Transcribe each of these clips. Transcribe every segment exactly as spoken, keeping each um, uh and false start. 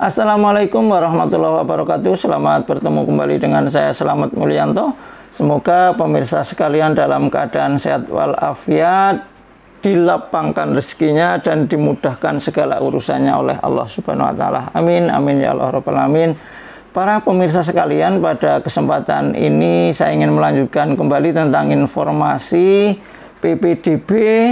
Assalamualaikum warahmatullahi wabarakatuh. Selamat bertemu kembali dengan saya Slamet Mulyanto. Semoga pemirsa sekalian dalam keadaan sehat walafiat, dilapangkan rezekinya dan dimudahkan segala urusannya oleh Allah Subhanahu wa taala. Amin amin ya Allah rabbal alamin. Para pemirsa sekalian, pada kesempatan ini saya ingin melanjutkan kembali tentang informasi P P D B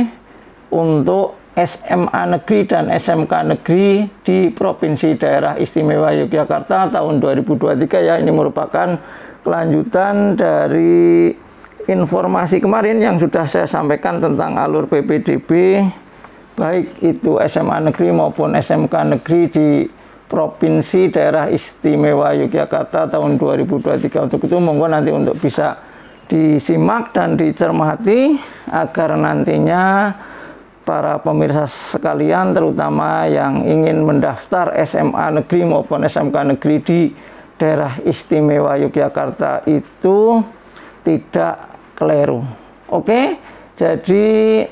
untuk S M A negeri dan S M K negeri di Provinsi Daerah Istimewa Yogyakarta tahun dua ribu dua puluh tiga ya. Ini merupakan kelanjutan dari informasi kemarin yang sudah saya sampaikan tentang alur P P D B, baik itu S M A negeri maupun S M K negeri di Provinsi Daerah Istimewa Yogyakarta tahun dua ribu dua puluh tiga. Untuk itu monggo nanti untuk bisa disimak dan dicermati agar nantinya para pemirsa sekalian, terutama yang ingin mendaftar S M A negeri maupun S M K negeri di Daerah Istimewa Yogyakarta itu tidak keliru. Oke, jadi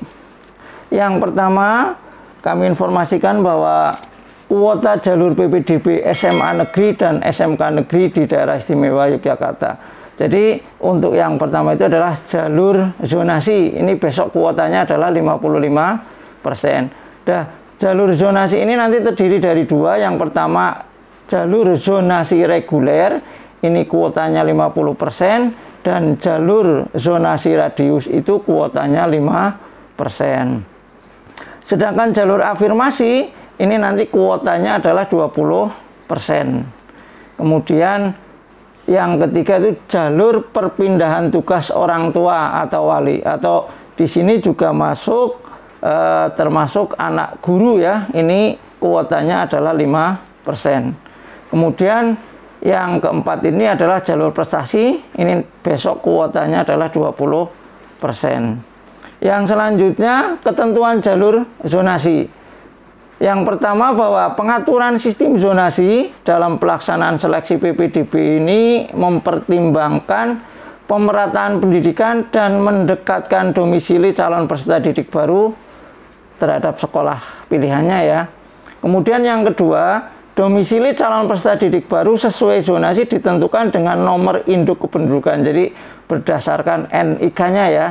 yang pertama kami informasikan bahwa kuota jalur P P D B S M A negeri dan S M K negeri di Daerah Istimewa Yogyakarta. Jadi untuk yang pertama itu adalah jalur zonasi. Ini besok kuotanya adalah lima puluh lima persen. Nah, jalur zonasi ini nanti terdiri dari dua. Yang pertama jalur zonasi reguler, ini kuotanya lima puluh persen, dan jalur zonasi radius itu kuotanya lima persen. Sedangkan jalur afirmasi ini nanti kuotanya adalah dua puluh persen. Kemudian yang ketiga itu jalur perpindahan tugas orang tua atau wali, atau di sini juga masuk eh, termasuk anak guru ya. Ini kuotanya adalah lima persen. Kemudian yang keempat ini adalah jalur prestasi. Ini besok kuotanya adalah dua puluh persen. Yang selanjutnya ketentuan jalur zonasi. Yang pertama bahwa pengaturan sistem zonasi dalam pelaksanaan seleksi P P D B ini mempertimbangkan pemerataan pendidikan dan mendekatkan domisili calon peserta didik baru terhadap sekolah pilihannya ya. Kemudian yang kedua, domisili calon peserta didik baru sesuai zonasi ditentukan dengan nomor induk kependudukan. Jadi berdasarkan N I K-nya ya.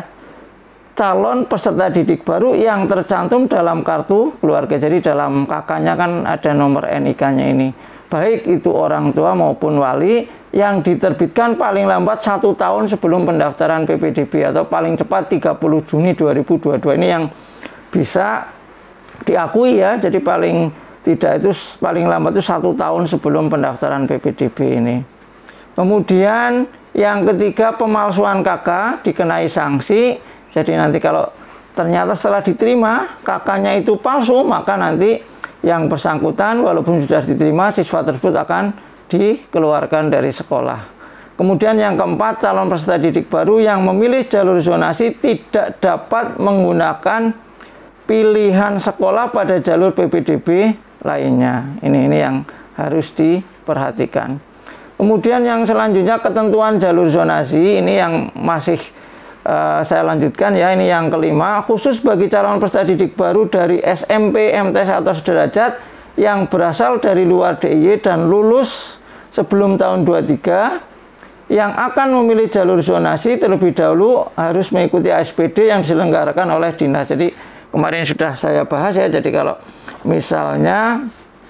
Calon peserta didik baru yang tercantum dalam kartu keluarga. Jadi dalam K K-nya kan ada nomor N I K-nya ini. Baik itu orang tua maupun wali, yang diterbitkan paling lambat satu tahun sebelum pendaftaran P P D B atau paling cepat tiga puluh Juni dua ribu dua puluh dua. Ini yang bisa diakui ya. Jadi paling tidak itu paling lambat itu satu tahun sebelum pendaftaran P P D B ini. Kemudian yang ketiga, pemalsuan K K dikenai sanksi. Jadi nanti kalau ternyata setelah diterima K K-nya itu palsu, maka nanti yang bersangkutan walaupun sudah diterima, siswa tersebut akan dikeluarkan dari sekolah. Kemudian yang keempat, calon peserta didik baru yang memilih jalur zonasi tidak dapat menggunakan pilihan sekolah pada jalur P P D B lainnya. Ini ini yang harus diperhatikan. Kemudian yang selanjutnya ketentuan jalur zonasi, ini yang masih Uh, saya lanjutkan ya. Ini yang kelima, khusus bagi calon peserta didik baru dari S M P, M T S atau sederajat yang berasal dari luar D I Y dan lulus sebelum tahun dua puluh tiga yang akan memilih jalur zonasi terlebih dahulu harus mengikuti A S P D yang diselenggarakan oleh dinas. Jadi kemarin sudah saya bahas ya. Jadi kalau misalnya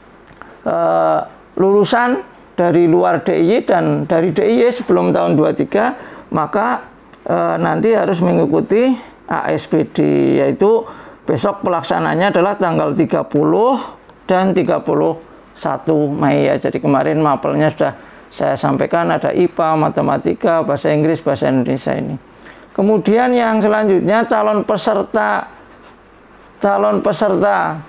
uh, lulusan dari luar D I Y dan dari D I Y sebelum tahun dua puluh tiga, maka E, nanti harus mengikuti A S P D, yaitu besok pelaksananya adalah tanggal tiga puluh dan tiga puluh satu Mei ya. Jadi kemarin mapelnya sudah saya sampaikan, ada I P A, matematika, bahasa Inggris, bahasa Indonesia ini. Kemudian yang selanjutnya calon peserta calon peserta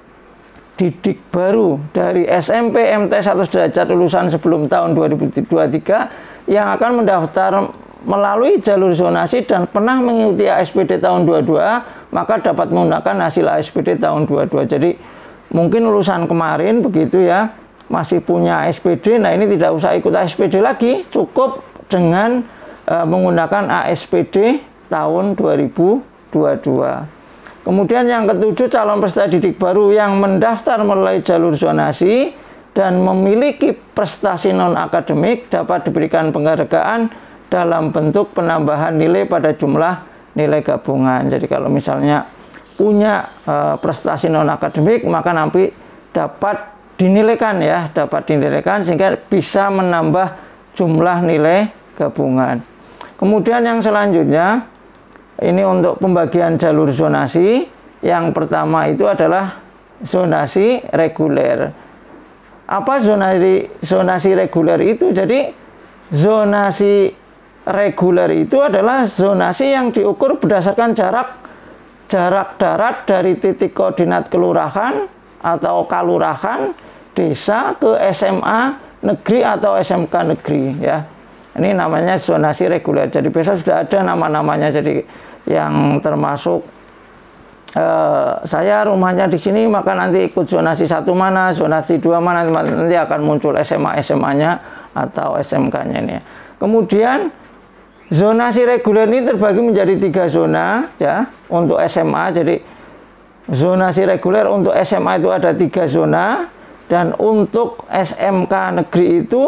didik baru dari S M P, M T S atau sederajat lulusan sebelum tahun dua ribu dua puluh tiga yang akan mendaftar melalui jalur zonasi dan pernah mengikuti A S P D tahun dua puluh dua, maka dapat menggunakan hasil A S P D tahun dua puluh dua. Jadi mungkin lulusan kemarin begitu ya, masih punya A S P D, nah ini tidak usah ikut A S P D lagi, cukup dengan e, menggunakan A S P D tahun dua ribu dua puluh dua. Kemudian yang ketujuh, calon peserta didik baru yang mendaftar melalui jalur zonasi dan memiliki prestasi non-akademik dapat diberikan penghargaan dalam bentuk penambahan nilai pada jumlah nilai gabungan. Jadi kalau misalnya punya e, prestasi non-akademik, maka nanti dapat dinilaikan ya, dapat dinilaikan sehingga bisa menambah jumlah nilai gabungan. Kemudian yang selanjutnya, ini untuk pembagian jalur zonasi. Yang pertama itu adalah zonasi reguler. Apa zonasi zonasi reguler itu? Jadi zonasi reguler itu adalah zonasi yang diukur berdasarkan jarak jarak darat dari titik koordinat kelurahan atau kalurahan desa ke S M A negeri atau S M K negeri ya. Ini namanya zonasi reguler. Jadi besok sudah ada nama-namanya. Jadi yang termasuk Uh, saya rumahnya di sini, maka nanti ikut zonasi satu mana, zonasi dua mana, nanti akan muncul S M A S M A-nya atau S M K-nya ini. Kemudian zonasi reguler ini terbagi menjadi tiga zona ya untuk S M A. Jadi zonasi reguler untuk S M A itu ada tiga zona, dan untuk S M K negeri itu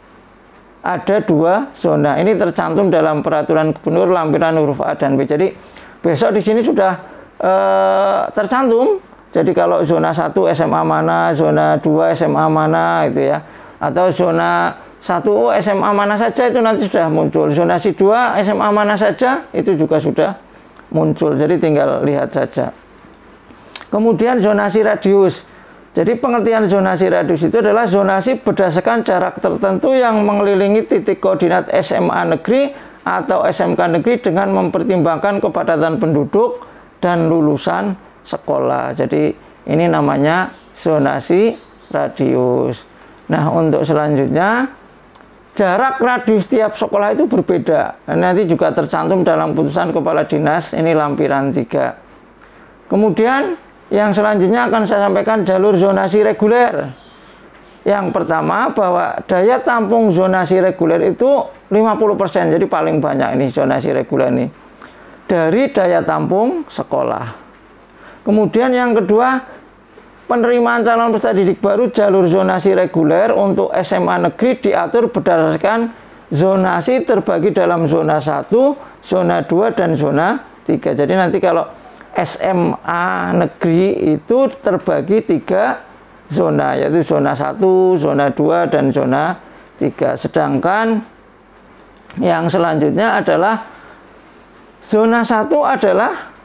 ada dua zona. Ini tercantum dalam peraturan gubernur lampiran huruf A dan B. Jadi besok di sini sudah Uh, tercantum. Jadi kalau zona satu S M A mana, zona dua S M A mana itu ya, atau zona satu S M A mana saja itu nanti sudah muncul. Zonasi dua S M A mana saja itu juga sudah muncul. Jadi tinggal lihat saja. Kemudian zonasi radius. Jadi pengertian zonasi radius itu adalah zonasi berdasarkan jarak tertentu yang mengelilingi titik koordinat S M A negeri atau S M K negeri dengan mempertimbangkan kepadatan penduduk dan lulusan sekolah. Jadi ini namanya zonasi radius. Nah, untuk selanjutnya, jarak radius tiap sekolah itu berbeda. Nanti juga tercantum dalam putusan kepala dinas, ini lampiran tiga. Kemudian yang selanjutnya akan saya sampaikan jalur zonasi reguler. Yang pertama, bahwa daya tampung zonasi reguler itu lima puluh persen. Jadi paling banyak ini zonasi reguler ini dari daya tampung sekolah. Kemudian yang kedua, penerimaan calon peserta didik baru jalur zonasi reguler untuk S M A negeri diatur berdasarkan zonasi terbagi dalam zona satu, zona dua, dan zona tiga. Jadi nanti kalau S M A negeri itu terbagi tiga zona, yaitu zona satu, zona dua, dan zona tiga. Sedangkan yang selanjutnya adalah zona satu adalah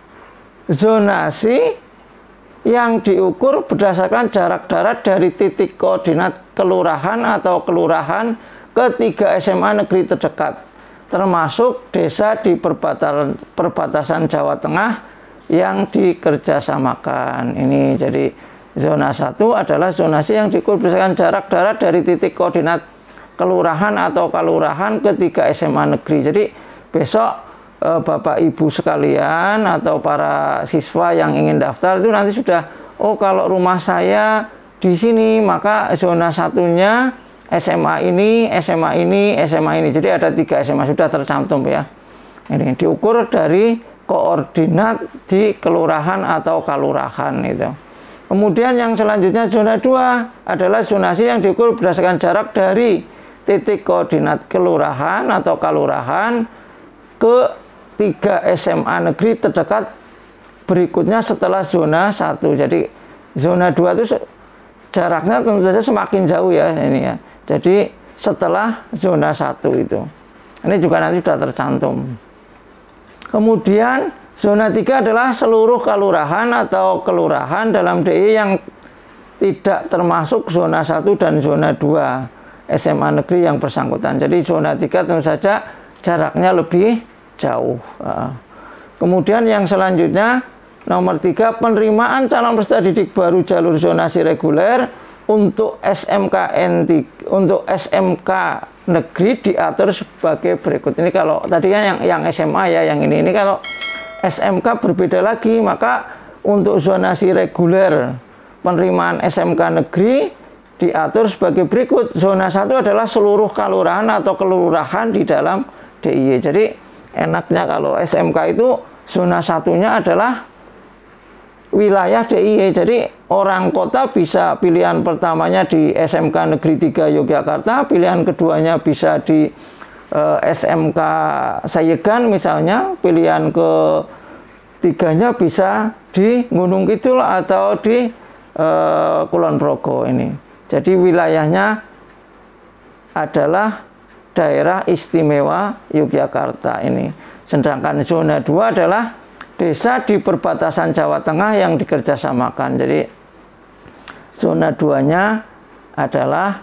zonasi yang diukur berdasarkan jarak darat dari titik koordinat kelurahan atau kelurahan ke tiga S M A negeri terdekat, termasuk desa di perbatasan, perbatasan Jawa Tengah yang dikerjasamakan. Ini jadi zona satu adalah zonasi yang diukur berdasarkan jarak darat dari titik koordinat kelurahan atau kalurahan ke tiga S M A negeri. Jadi besok Bapak Ibu sekalian atau para siswa yang ingin daftar itu nanti sudah, oh kalau rumah saya di sini maka zona satunya S M A ini, S M A ini, S M A ini. Jadi ada tiga S M A sudah tercantum ya. Ini diukur dari koordinat di kelurahan atau kalurahan itu. Kemudian yang selanjutnya zona dua adalah zonasi yang diukur berdasarkan jarak dari titik koordinat kelurahan atau kalurahan ke tiga S M A negeri terdekat berikutnya setelah zona satu. Jadi zona dua itu jaraknya tentu saja semakin jauh ya ini ya. Jadi setelah zona satu itu. Ini juga nanti sudah tercantum. Kemudian zona tiga adalah seluruh kalurahan atau kelurahan dalam D I Y yang tidak termasuk zona satu dan zona dua S M A negeri yang bersangkutan. Jadi zona tiga tentu saja jaraknya lebih jauh. Kemudian yang selanjutnya nomor tiga, penerimaan calon peserta didik baru jalur zonasi reguler untuk S M K N tiga, untuk S M K negeri diatur sebagai berikut. Ini kalau tadi kan yang yang S M A ya, yang ini ini kalau S M K berbeda lagi, maka untuk zonasi reguler penerimaan S M K negeri diatur sebagai berikut. Zona satu adalah seluruh kalurahan atau kelurahan di dalam D I Y. Jadi enaknya kalau S M K itu zona satunya adalah wilayah D I Y. Jadi orang kota bisa pilihan pertamanya di S M K Negeri tiga Yogyakarta, pilihan keduanya bisa di eh, S M K Sayegan misalnya, pilihan ketiganya bisa di Gunung Kidul atau di eh, Kulon Progo ini. Jadi wilayahnya adalah daerah istimewa Yogyakarta ini. Sedangkan zona dua adalah desa di perbatasan Jawa Tengah yang dikerjasamakan. Jadi zona dua-nya adalah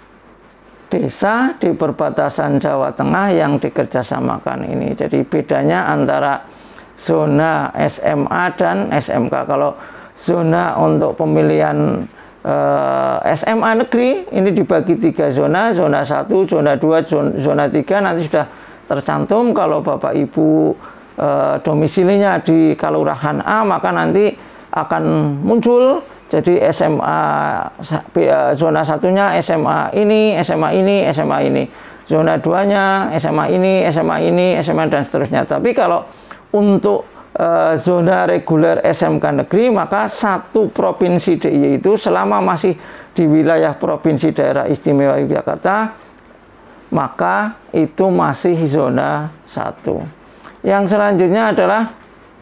desa di perbatasan Jawa Tengah yang dikerjasamakan ini. Jadi bedanya antara zona S M A dan S M K. Kalau zona untuk pemilihan eh, S M A negeri ini dibagi tiga zona, zona satu, zona dua, zona tiga. Nanti sudah tercantum kalau Bapak Ibu eh, domisilinya di Kelurahan A, maka nanti akan muncul jadi S M A zona satunya S M A ini, S M A ini, S M A ini. Zona dua-nya S M A ini, S M A ini, S M A dan seterusnya. Tapi kalau untuk eh, zona reguler S M K negeri, maka satu provinsi D I Y itu selama masih di wilayah Provinsi Daerah Istimewa Yogyakarta, maka itu masih zona satu. Yang selanjutnya adalah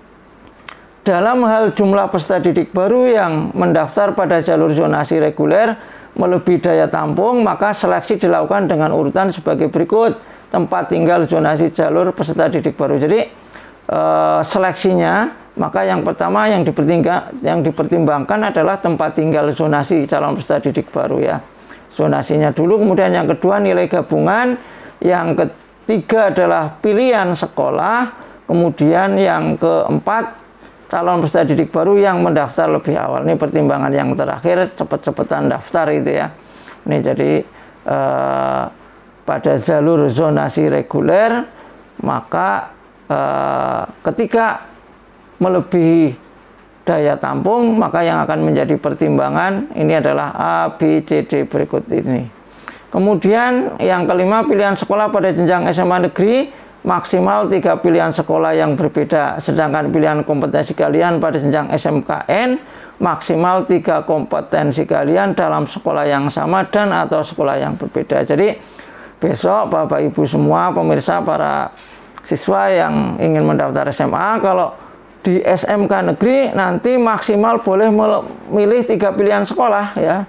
dalam hal jumlah peserta didik baru yang mendaftar pada jalur zonasi reguler melebihi daya tampung, maka seleksi dilakukan dengan urutan sebagai berikut: tempat tinggal zonasi jalur peserta didik baru. Jadi eh, seleksinya, maka yang pertama yang dipertimbangkan, yang dipertimbangkan adalah tempat tinggal zonasi calon peserta didik baru ya. Zonasinya dulu, kemudian yang kedua nilai gabungan, yang ketiga adalah pilihan sekolah, kemudian yang keempat calon peserta didik baru yang mendaftar lebih awal. Ini pertimbangan yang terakhir, cepet-cepetan daftar itu ya. Ini jadi eh, pada jalur zonasi reguler, maka eh, ketika melebihi daya tampung, maka yang akan menjadi pertimbangan ini adalah A, B, C, D berikut ini. Kemudian yang kelima, pilihan sekolah pada jenjang S M A negeri maksimal tiga pilihan sekolah yang berbeda, sedangkan pilihan kompetensi kalian pada jenjang S M K N maksimal tiga kompetensi kalian dalam sekolah yang sama dan atau sekolah yang berbeda. Jadi besok Bapak Ibu semua pemirsa, para siswa yang ingin mendaftar S M A, kalau di S M K negeri nanti maksimal boleh memilih tiga pilihan sekolah ya.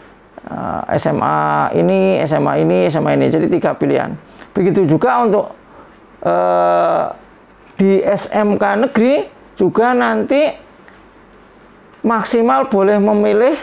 S M A ini, S M A ini, S M A ini. Jadi tiga pilihan. Begitu juga untuk eh, di S M K negeri juga nanti maksimal boleh memilih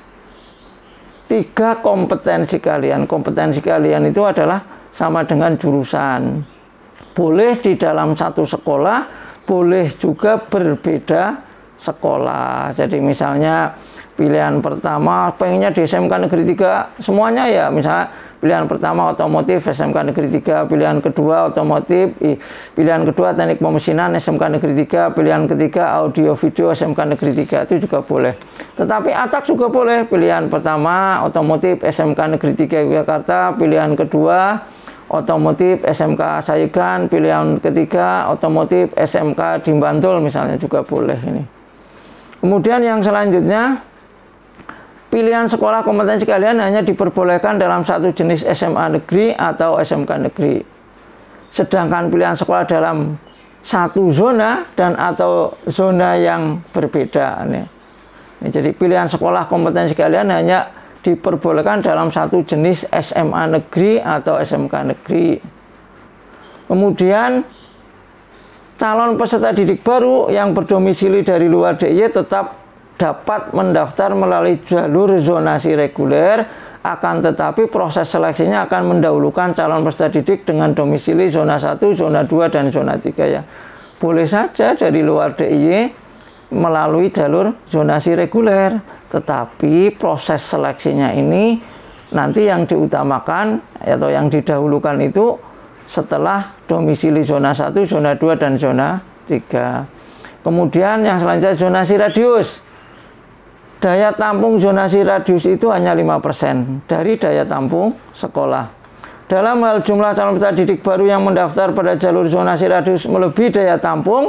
tiga kompetensi kalian. Kompetensi kalian itu adalah sama dengan jurusan. Boleh di dalam satu sekolah, boleh juga berbeda sekolah. Jadi misalnya pilihan pertama pengennya di S M K negeri tiga semuanya ya, misalnya pilihan pertama otomotif S M K negeri tiga, pilihan kedua otomotif, pilihan kedua teknik pemesinan S M K negeri tiga, pilihan ketiga audio video S M K negeri tiga, itu juga boleh. Tetapi acak juga boleh, pilihan pertama otomotif S M K negeri tiga Yogyakarta, pilihan kedua otomotif S M K Sayegan, pilihan ketiga otomotif S M K di Bantul misalnya juga boleh ini. Kemudian yang selanjutnya, pilihan sekolah kompetensi kalian hanya diperbolehkan dalam satu jenis S M A negeri atau S M K negeri. Sedangkan pilihan sekolah dalam satu zona dan atau zona yang berbeda. Ini. Ini jadi pilihan sekolah kompetensi kalian hanya diperbolehkan dalam satu jenis S M A negeri atau S M K negeri. Kemudian calon peserta didik baru yang berdomisili dari luar D I Y tetap dapat mendaftar melalui jalur zonasi reguler, akan tetapi proses seleksinya akan mendahulukan calon peserta didik dengan domisili zona satu, zona dua, dan zona tiga ya. Boleh saja dari luar D I Y melalui jalur zonasi reguler, tetapi proses seleksinya ini nanti yang diutamakan atau yang didahulukan itu setelah domisili zona satu, zona dua, dan zona tiga. Kemudian yang selanjutnya zonasi radius. Daya tampung zonasi radius itu hanya lima persen dari daya tampung sekolah. Dalam hal jumlah calon peserta didik baru yang mendaftar pada jalur zonasi radius melebihi daya tampung,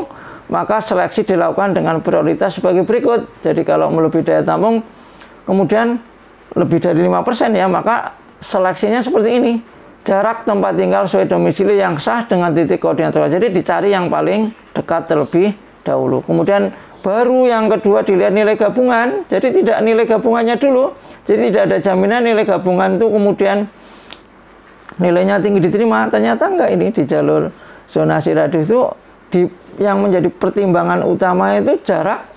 maka seleksi dilakukan dengan prioritas sebagai berikut. Jadi kalau melebihi daya tampung, kemudian lebih dari lima persen ya, maka seleksinya seperti ini. Jarak tempat tinggal sesuai domisili yang sah dengan titik koordinat. Jadi dicari yang paling dekat terlebih dahulu. Kemudian baru yang kedua dilihat nilai gabungan. Jadi tidak nilai gabungannya dulu. Jadi tidak ada jaminan nilai gabungan itu kemudian nilainya tinggi diterima. Ternyata enggak, ini di jalur zonasi radius itu di, yang menjadi pertimbangan utama itu jarak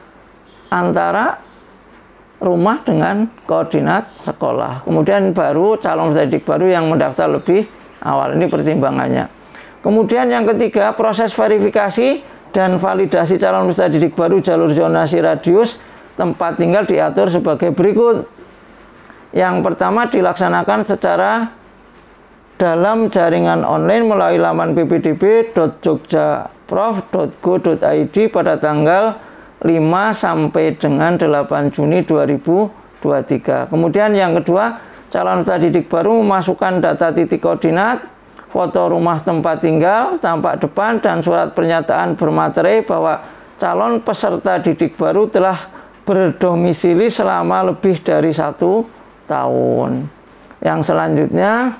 antara rumah dengan koordinat sekolah. Kemudian baru calon peserta didik baru yang mendaftar lebih awal. Ini pertimbangannya. Kemudian yang ketiga, proses verifikasi dan validasi calon peserta didik baru jalur zonasi radius tempat tinggal diatur sebagai berikut. Yang pertama dilaksanakan secara dalam jaringan online melalui laman p p d b dot jogjaprof dot go dot i d pada tanggal lima sampai dengan delapan Juni dua ribu dua puluh tiga. Kemudian yang kedua, calon peserta didik baru memasukkan data titik koordinat, foto rumah tempat tinggal, tampak depan, dan surat pernyataan bermaterai bahwa calon peserta didik baru telah berdomisili selama lebih dari satu tahun. Yang selanjutnya,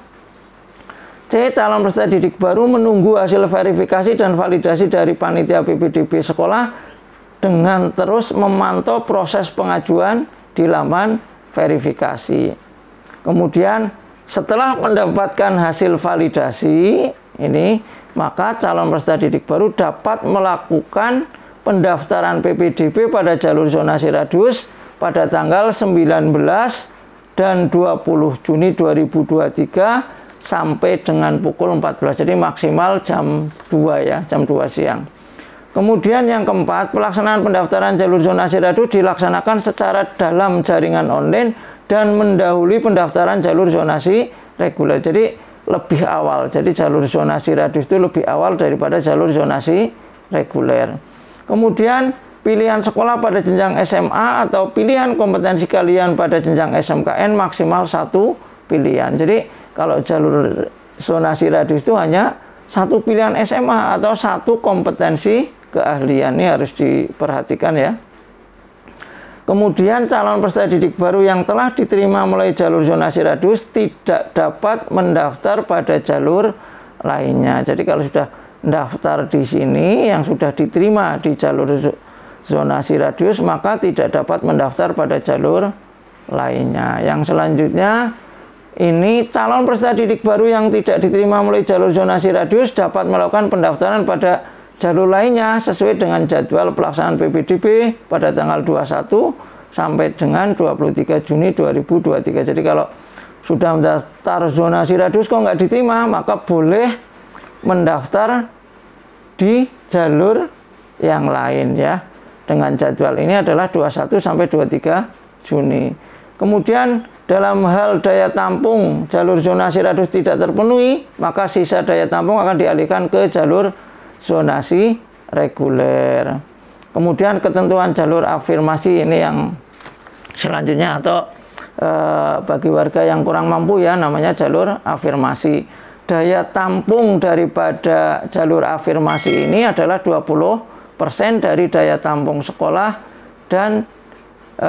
C. Calon peserta didik baru menunggu hasil verifikasi dan validasi dari panitia P P D B sekolah dengan terus memantau proses pengajuan di laman verifikasi. Kemudian setelah mendapatkan hasil validasi ini, maka calon peserta didik baru dapat melakukan pendaftaran P P D B pada jalur zonasi radius pada tanggal sembilan belas dan dua puluh Juni dua ribu dua puluh tiga sampai dengan pukul empat belas. Jadi maksimal jam dua ya, jam dua siang. Kemudian yang keempat, pelaksanaan pendaftaran jalur zonasi radius dilaksanakan secara dalam jaringan online dan mendahului pendaftaran jalur zonasi reguler. Jadi lebih awal. Jadi jalur zonasi radius itu lebih awal daripada jalur zonasi reguler. Kemudian pilihan sekolah pada jenjang S M A atau pilihan kompetensi kalian pada jenjang S M K N maksimal satu pilihan. Jadi kalau jalur zonasi radius itu hanya satu pilihan S M A atau satu kompetensi keahlian. Ini harus diperhatikan ya. Kemudian calon peserta didik baru yang telah diterima melalui jalur zonasi radius tidak dapat mendaftar pada jalur lainnya. Jadi kalau sudah daftar di sini yang sudah diterima di jalur zonasi radius, maka tidak dapat mendaftar pada jalur lainnya. Yang selanjutnya, ini calon peserta didik baru yang tidak diterima melalui jalur zonasi radius dapat melakukan pendaftaran pada jalur lainnya sesuai dengan jadwal pelaksanaan P P D B pada tanggal dua puluh satu sampai dengan dua puluh tiga Juni dua ribu dua puluh tiga. Jadi kalau sudah mendaftar zonasi radius kok nggak diterima, maka boleh mendaftar di jalur yang lain ya. Dengan jadwal ini adalah dua puluh satu sampai dua puluh tiga Juni. Kemudian dalam hal daya tampung jalur zonasi radius tidak terpenuhi, maka sisa daya tampung akan dialihkan ke jalur zonasi reguler. Kemudian ketentuan jalur afirmasi ini yang selanjutnya, atau e, bagi warga yang kurang mampu ya, namanya jalur afirmasi. Daya tampung daripada jalur afirmasi ini adalah dua puluh persen dari daya tampung sekolah dan e,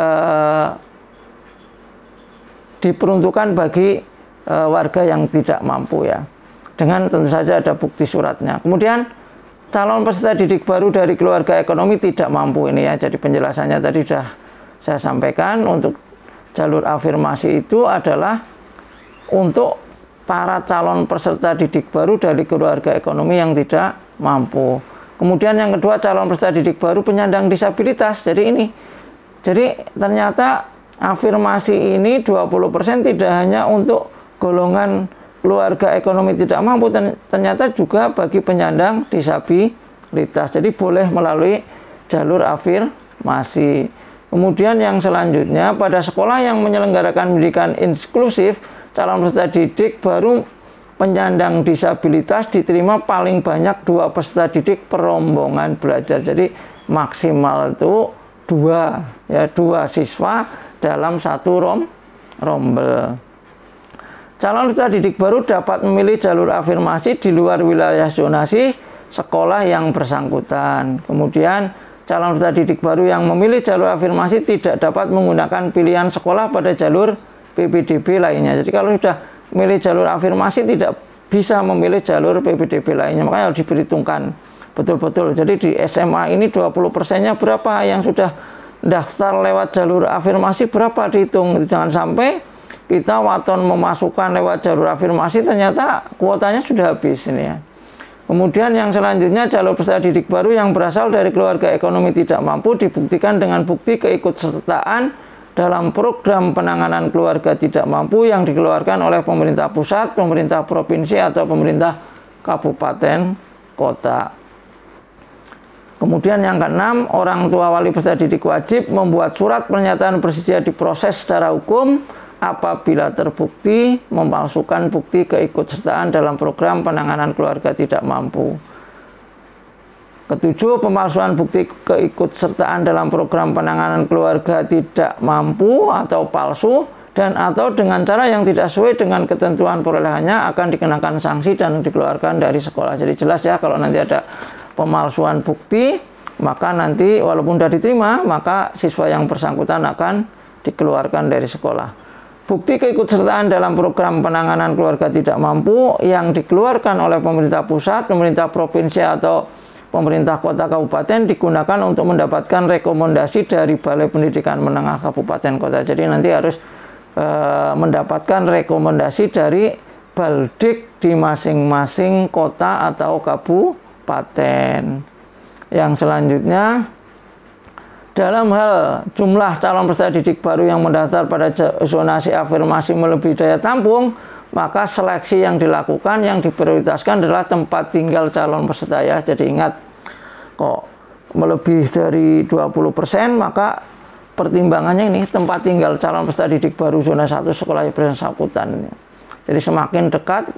diperuntukkan bagi e, warga yang tidak mampu ya. Dengan tentu saja ada bukti suratnya. Kemudian calon peserta didik baru dari keluarga ekonomi tidak mampu ini ya. Jadi penjelasannya tadi sudah saya sampaikan. Untuk jalur afirmasi itu adalah untuk para calon peserta didik baru dari keluarga ekonomi yang tidak mampu. Kemudian yang kedua, calon peserta didik baru penyandang disabilitas. Jadi ini, jadi ternyata afirmasi ini dua puluh persen tidak hanya untuk golongan keluarga ekonomi tidak mampu, ternyata juga bagi penyandang disabilitas. Jadi boleh melalui jalur afirmasi. Kemudian yang selanjutnya, pada sekolah yang menyelenggarakan pendidikan inklusif, calon peserta didik baru penyandang disabilitas diterima paling banyak dua peserta didik per rombongan belajar. Jadi maksimal itu dua ya, dua siswa dalam satu rom rombel. Calon peserta didik baru dapat memilih jalur afirmasi di luar wilayah zonasi sekolah yang bersangkutan. Kemudian calon peserta didik baru yang memilih jalur afirmasi tidak dapat menggunakan pilihan sekolah pada jalur P P D B lainnya. Jadi kalau sudah memilih jalur afirmasi tidak bisa memilih jalur P P D B lainnya, makanya harus diperhitungkan betul-betul. Jadi di S M A ini dua puluh persennya berapa yang sudah daftar lewat jalur afirmasi, berapa dihitung. Jangan sampai kita waton memasukkan lewat jalur afirmasi ternyata kuotanya sudah habis ini ya. Kemudian yang selanjutnya, jalur peserta didik baru yang berasal dari keluarga ekonomi tidak mampu dibuktikan dengan bukti keikutsertaan dalam program penanganan keluarga tidak mampu yang dikeluarkan oleh pemerintah pusat, pemerintah provinsi atau pemerintah kabupaten kota. Kemudian yang keenam, orang tua wali peserta didik wajib membuat surat pernyataan bersedia diproses secara hukum apabila terbukti memalsukan bukti keikutsertaan dalam program penanganan keluarga tidak mampu. Ketujuh, pemalsuan bukti keikutsertaan dalam program penanganan keluarga tidak mampu atau palsu dan atau dengan cara yang tidak sesuai dengan ketentuan perolehannya akan dikenakan sanksi dan dikeluarkan dari sekolah. Jadi jelas ya, kalau nanti ada pemalsuan bukti, maka nanti walaupun sudah diterima, maka siswa yang bersangkutan akan dikeluarkan dari sekolah. Bukti keikutsertaan dalam program penanganan keluarga tidak mampu yang dikeluarkan oleh pemerintah pusat, pemerintah provinsi atau pemerintah kota kabupaten digunakan untuk mendapatkan rekomendasi dari Balai Pendidikan Menengah Kabupaten Kota. Jadi nanti harus e, mendapatkan rekomendasi dari Baldik di masing-masing kota atau kabupaten. Yang selanjutnya, dalam hal jumlah calon peserta didik baru yang mendaftar pada zonasi afirmasi melebihi daya tampung, maka seleksi yang dilakukan yang diprioritaskan adalah tempat tinggal calon peserta ya. Jadi ingat, kok melebihi dari dua puluh persen, maka pertimbangannya ini tempat tinggal calon peserta didik baru zona satu sekolah yang bersangkutan. Jadi semakin dekat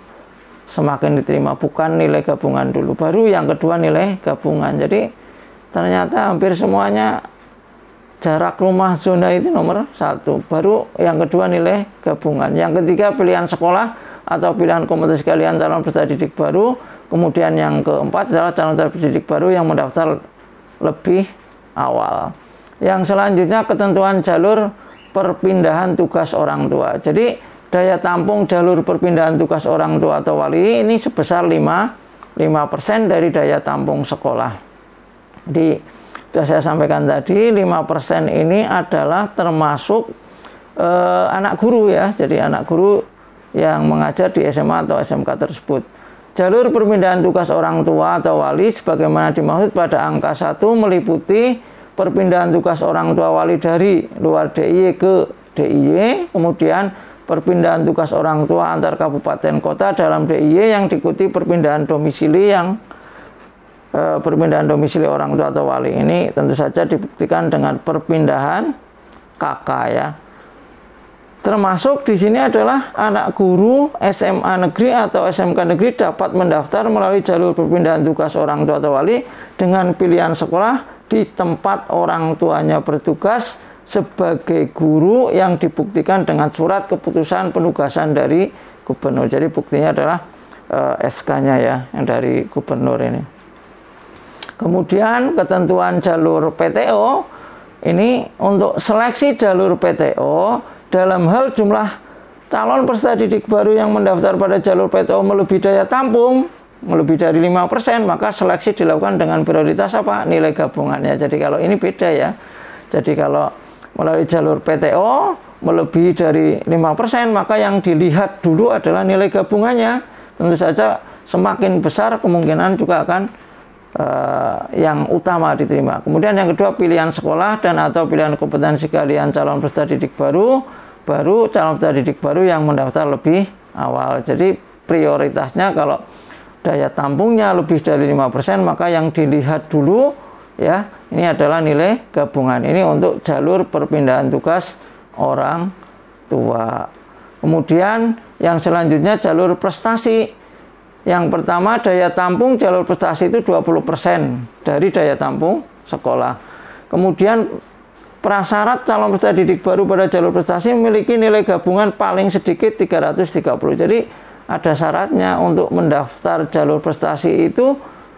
semakin diterima, bukan nilai gabungan dulu, baru yang kedua nilai gabungan. Jadi ternyata hampir semuanya jarak rumah zona itu nomor satu, baru yang kedua nilai gabungan, yang ketiga pilihan sekolah atau pilihan kompetisi kalian calon peserta didik baru, kemudian yang keempat adalah calon peserta didik baru yang mendaftar lebih awal. Yang selanjutnya, ketentuan jalur perpindahan tugas orang tua. Jadi daya tampung jalur perpindahan tugas orang tua atau wali ini sebesar lima persen dari daya tampung sekolah. Di sudah saya sampaikan tadi, lima persen ini adalah termasuk eh, anak guru ya. Jadi anak guru yang mengajar di S M A atau S M K tersebut. Jalur perpindahan tugas orang tua atau wali sebagaimana dimaksud pada angka satu meliputi perpindahan tugas orang tua wali dari luar D I Y ke D I Y, kemudian perpindahan tugas orang tua antar kabupaten kota dalam D I Y yang diikuti perpindahan domisili yang e, perpindahan domisili orang tua atau wali ini tentu saja dibuktikan dengan perpindahan K K ya. Termasuk di sini adalah anak guru S M A negeri atau S M K negeri dapat mendaftar melalui jalur perpindahan tugas orang tua atau wali dengan pilihan sekolah di tempat orang tuanya bertugas sebagai guru yang dibuktikan dengan surat keputusan penugasan dari gubernur. Jadi buktinya adalah e, S K-nya ya, yang dari gubernur ini. Kemudian ketentuan jalur P T O ini untuk seleksi jalur P T O dalam hal jumlah calon peserta didik baru yang mendaftar pada jalur P T O melebihi daya tampung, melebihi dari lima persen, maka seleksi dilakukan dengan prioritas apa? Nilai gabungannya. Jadi kalau ini beda ya. Jadi kalau melalui jalur P T O melebihi dari lima persen, maka yang dilihat dulu adalah nilai gabungannya. Tentu saja semakin besar kemungkinan juga akan uh, yang utama diterima. Kemudian yang kedua, pilihan sekolah dan atau pilihan kompetensi kalian calon peserta didik baru, baru calon peserta didik baru yang mendaftar lebih awal. Jadi prioritasnya kalau daya tampungnya lebih dari lima persen, maka yang dilihat dulu ya, ini adalah nilai gabungan. Ini untuk jalur perpindahan tugas orang tua. Kemudian yang selanjutnya jalur prestasi. Yang pertama, daya tampung jalur prestasi itu dua puluh persen dari daya tampung sekolah. Kemudian prasyarat calon peserta didik baru pada jalur prestasi memiliki nilai gabungan paling sedikit tiga ratus tiga puluh. Jadi ada syaratnya untuk mendaftar jalur prestasi itu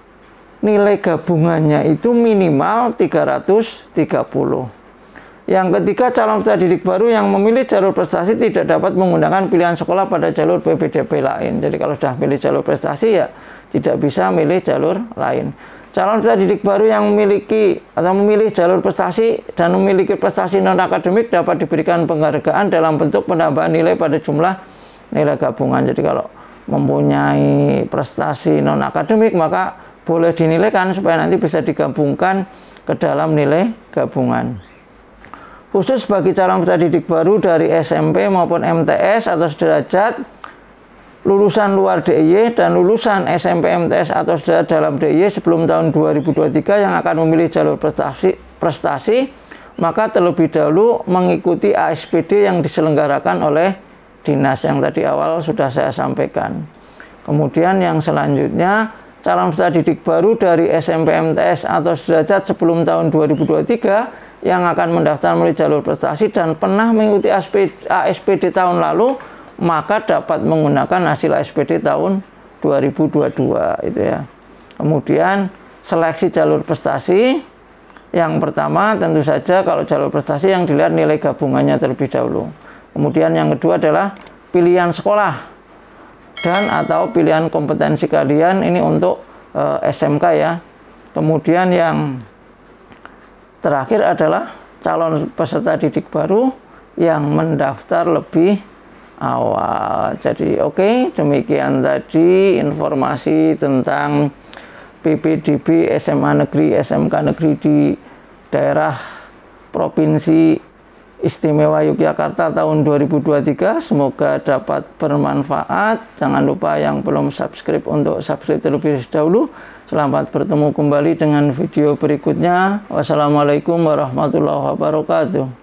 nilai gabungannya itu minimal tiga ratus tiga puluh. Yang ketiga, calon peserta didik baru yang memilih jalur prestasi tidak dapat menggunakan pilihan sekolah pada jalur P P D B lain. Jadi kalau sudah milih jalur prestasi ya tidak bisa milih jalur lain. Calon peserta didik baru yang memiliki atau memilih jalur prestasi dan memiliki prestasi non-akademik dapat diberikan penghargaan dalam bentuk penambahan nilai pada jumlah nilai gabungan. Jadi kalau mempunyai prestasi non-akademik maka boleh dinilaikan supaya nanti bisa digabungkan ke dalam nilai gabungan. Khusus bagi calon peserta didik baru dari S M P maupun M T S atau sederajat, lulusan luar D I Y dan lulusan S M P M T S atau sederajat dalam D I Y sebelum tahun dua ribu dua puluh tiga yang akan memilih jalur prestasi, prestasi maka terlebih dahulu mengikuti A S P D yang diselenggarakan oleh dinas yang tadi awal sudah saya sampaikan. Kemudian yang selanjutnya, calon peserta didik baru dari S M P M T S atau sederajat sebelum tahun dua ribu dua puluh tiga yang akan mendaftar melalui jalur prestasi dan pernah mengikuti A S P D tahun lalu, maka dapat menggunakan hasil A S P D tahun dua ribu dua puluh dua itu ya. Kemudian seleksi jalur prestasi, yang pertama tentu saja kalau jalur prestasi yang dilihat nilai gabungannya terlebih dahulu. Kemudian yang kedua adalah pilihan sekolah dan atau pilihan kompetensi kalian ini untuk e, S M K ya. Kemudian yang terakhir adalah calon peserta didik baru yang mendaftar lebih awal. Jadi oke, okay, demikian tadi informasi tentang P P D B S M A negeri, S M K negeri di daerah Provinsi Istimewa Yogyakarta tahun dua ribu dua puluh tiga. Semoga dapat bermanfaat. Jangan lupa yang belum subscribe untuk subscribe terlebih dahulu. Selamat bertemu kembali dengan video berikutnya. Wassalamualaikum warahmatullahi wabarakatuh.